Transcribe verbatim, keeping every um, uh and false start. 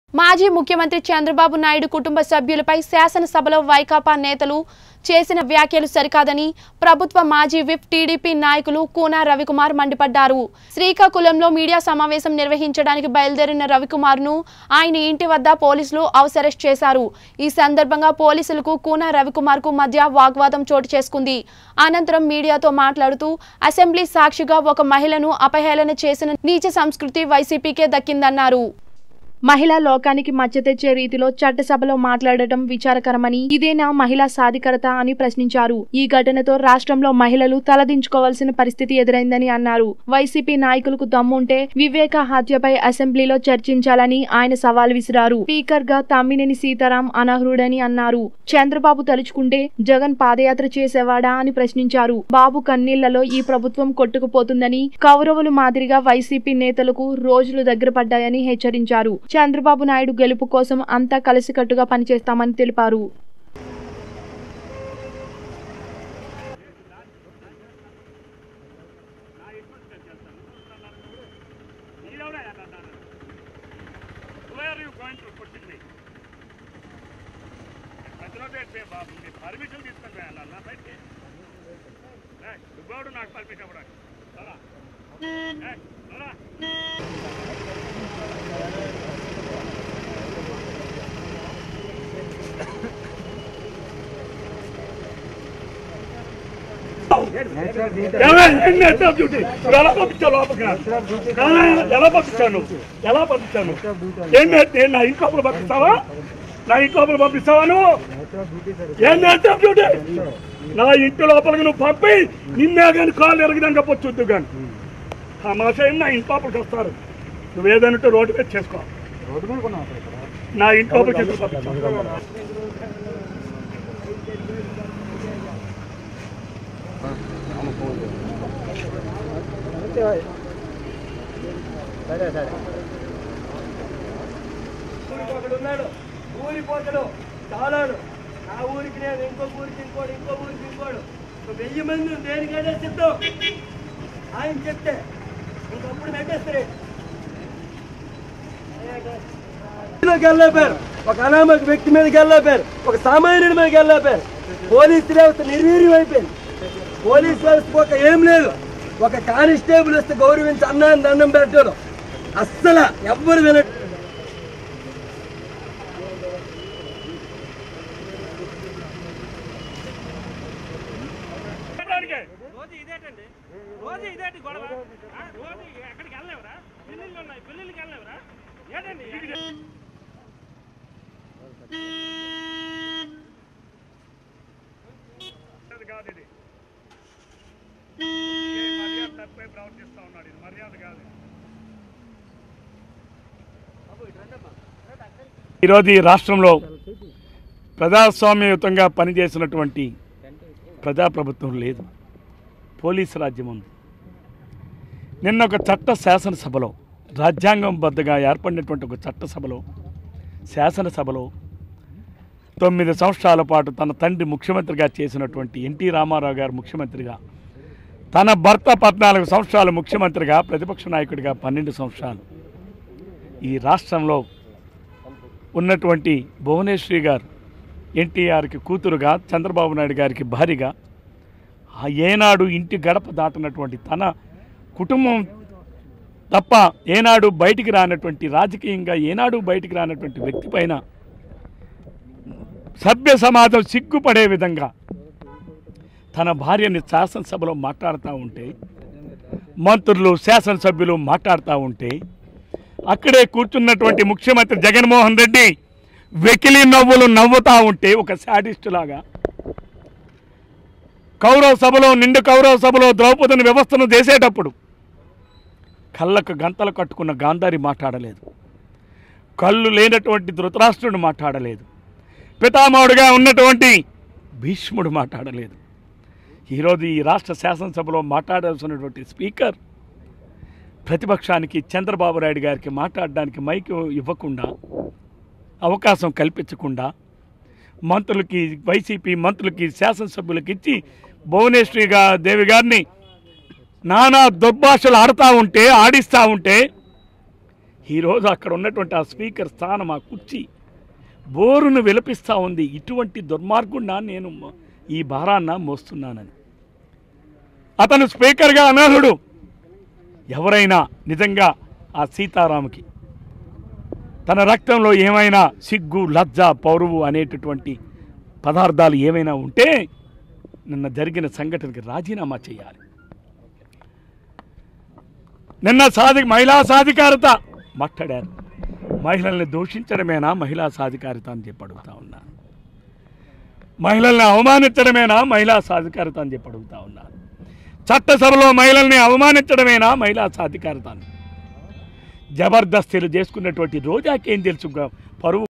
మాజీ ముఖ్యమంత్రి చంద్రబాబు నాయుడు కుటుంబ సభ్యులపై శాసనసభలో వైకాపా నేతలు చేసిన వ్యాఖ్యలు సరికాదని ప్రభుత్వ మాజీ విప్ టీడీపీ నాయకులు కూన రవికుమార్ మండిపడ్డారు. శ్రీకాకుళంలో మీడియా సమావేశం నిర్వహించడానికి బయలుదేరిన రవికుమార్ను ఆయన ఇంటి వద్ద పోలీసులు హౌస్ అరెస్ట్ చేశారు. ఈ సందర్భంగా పోలీసులకు కూన రవికుమార్కు మధ్య వాగ్వాదం చోటు చేసుకుంది. అనంతరం మీడియాతో మాట్లాడుతూ అసెంబ్లీ సాక్షిగా ఒక మహిళను అపహేళన చేసిన నీచ సంస్కృతి వైసీపీకే దక్కిందన్నారు. మహిళా లోకానికి మచ్చ తెచ్చే రీతిలో చట్టసభలో మాట్లాడటం విచారకరమని, ఇదేనా మహిళా సాధికారత అని ప్రశ్నించారు. ఈ ఘటనతో రాష్ట్రంలో మహిళలు తలదించుకోవాల్సిన పరిస్థితి ఎదురైందని అన్నారు. వైసీపీ నాయకులకు దమ్ముంటే వివేక హత్యపై అసెంబ్లీలో చర్చించాలని ఆయన సవాల్ విసిరారు. స్పీకర్ గా తమ్మినేని సీతారాం అనర్హుడని అన్నారు. చంద్రబాబు తలుచుకుంటే జగన్ పాదయాత్ర చేసేవాడా అని ప్రశ్నించారు. బాబు కన్నీళ్లలో ఈ ప్రభుత్వం కొట్టుకుపోతుందని, కౌరవులు మాదిరిగా వైసీపీ నేతలకు రోజులు దగ్గర పడ్డాయని హెచ్చరించారు. చంద్రబాబు నాయుడు గెలుపు కోసం అంతా కలిసికట్టుగా పనిచేస్తామని తెలిపారు. ఎలా పంపించాను ఎలా పంపించాను ఎలా పంపించాను ఏంటి నా ఇంటి లోపల పంపిస్తావా నా ఇంటి లోపల పంపిస్తావా నువ్వు ఏంటంటే డ్యూటీ నా ఇంటి లోపలికి నువ్వు పంపి నిన్నే కానీ కాళ్ళు ఎరగదాక పొచ్చుద్దు కానీ ఆ మాసం నా ఇంటి లోపలికి వస్తారు. నువ్వు ఏదైనా రోడ్డు మీద చేసుకో నా ఇంటి లోపలికి ఉన్నాడు ఊరిపోతాడు చాలాడు. ఆ ఊరికి నేను ఇంకో ఊరికి ఇంకోడు ఇంకో ఊరికి ఇంకోడు వెయ్యి మంది దేనికైనా సిద్ధం ఆయన చెప్తే ఇంకప్పుడు నెట్టేస్తారు. వెళ్ళాపారు, ఒక అనామక వ్యక్తి మీదకి వెళ్ళాపారు, ఒక సామాన్యుడి మీదకి వెళ్ళాపారు. పోలీసు వ్యవస్థ నిర్వీర్యం అయిపోయింది. పోలీసు వ్యవస్థ ఒక ఏం లేదు. ఒక కానిస్టేబుల్ వస్తే గౌరవించి అన్నాన్ని దండం పెట్టడం అస్సలు ఎవ్వరు వినట్టు. రోజు ఇదేటండి రోజు ఇదేంటి గొడవ రోజు ఎక్కడికి వెళ్ళలేవరా పెళ్ళిళ్ళు ఉన్నాయి పెళ్ళిళ్ళకి వెళ్ళలేవరా ఏంటండి కాదు ఇది మర్యాద తప్పై ప్రవర్తిస్తూ ఉన్నాడు. ఇది మర్యాద కాదు. ఈరోజు ఈ రాష్ట్రంలో ప్రజాస్వామ్యయుతంగా పనిచేసినటువంటి ప్రజాప్రభుత్వం లేదు, పోలీసు రాజ్యం ఉంది. నిన్న ఒక చట్ట శాసనసభలో రాజ్యాంగం బద్దగా ఏర్పడినటువంటి ఒక చట్టసభలో శాసనసభలో తొమ్మిది సంవత్సరాల పాటు తన తండ్రి ముఖ్యమంత్రిగా చేసినటువంటి ఎన్టీ రామారావు గారు ముఖ్యమంత్రిగా, తన భర్త పద్నాలుగు సంవత్సరాలు ముఖ్యమంత్రిగా, ప్రతిపక్ష నాయకుడిగా పన్నెండు సంవత్సరాలు ఈ రాష్ట్రంలో ఉన్నటువంటి భువనేశ్వరి గారు ఎన్టీఆర్కి కూతురుగా, చంద్రబాబు నాయుడు గారికి భార్యగా, ఏనాడు ఇంటి గడప దాటినటువంటి తన కుటుంబం తప్ప ఏనాడు బయటికి రానటువంటి, రాజకీయంగా ఏనాడు బయటికి రానటువంటి వ్యక్తి పైన సభ్య సమాజం సిగ్గుపడే విధంగా తన భార్యని శాసనసభలో మాట్లాడుతూ ఉంటే, మంత్రులు శాసనసభ్యులు మాట్లాడుతూ ఉంటే, అక్కడే కూర్చున్నటువంటి ముఖ్యమంత్రి జగన్మోహన్ రెడ్డి వెకిలి నవ్వులు నవ్వుతూ ఉంటే ఒక శాడిస్ట్ లాగా, కౌరవ సభలో నిండు కౌరవ సభలో ద్రౌపదిని వ్యవస్థను చేసేటప్పుడు కళ్ళకు గంతలు కట్టుకున్న గాంధారి మాట్లాడలేదు, కళ్ళు లేనటువంటి ధృతరాష్ట్రుడు మాట్లాడలేదు, పితామహుడిగా ఉన్నటువంటి భీష్ముడు మాట్లాడలేదు. ఈరోజు ఈ రాష్ట్ర శాసనసభలో మాట్లాడాల్సినటువంటి స్పీకర్ ప్రతిపక్షానికి చంద్రబాబు నాయుడు గారికి మాట్లాడడానికి మైక్ ఇవ్వకుండా, అవకాశం కల్పించకుండా, మంత్రులకి వైసీపీ మంత్రులకి శాసనసభ్యులకి ఇచ్చి భువనేశ్వరి దేవి గారిని నానా దుర్భాషలు ఆడుతూ ఉంటే ఆడిస్తూ ఉంటే ఈరోజు అక్కడ ఉన్నటువంటి ఆ స్పీకర్ స్థానం, ఆ కుర్చీ బోరును విలపిస్తూ ఉంది. ఇటువంటి దుర్మార్గుడిన నేను ఈ భారాన్న మోస్తున్నానని. అతను స్పీకర్గా అనర్హుడు. ఎవరైనా నిజంగా ఆ సీతారాముకి తన రక్తంలో ఏమైనా సిగ్గు, లజ్జ, పౌరువు అనేటటువంటి పదార్థాలు ఏమైనా ఉంటే నిన్న జరిగిన సంఘటనకి రాజీనామా చేయాలి. నిన్న సాధి మహిళా సాధికారత మాట్లాడారు. మహిళల్ని దూషించడమేనా మహిళా సాధికారత అని చెప్పి అడుగుతా ఉన్నా. మహిళల్ని అవమానించడమేనా మహిళా సాధికారత అని చెప్పి అడుగుతా ఉన్నా. చట్టసభలో మహిళల్ని అవమానించడమేనా మహిళా సాధికారత అని. జబర్దస్తులు చేసుకున్నటువంటి రోజాకేం తెలుసు పరువు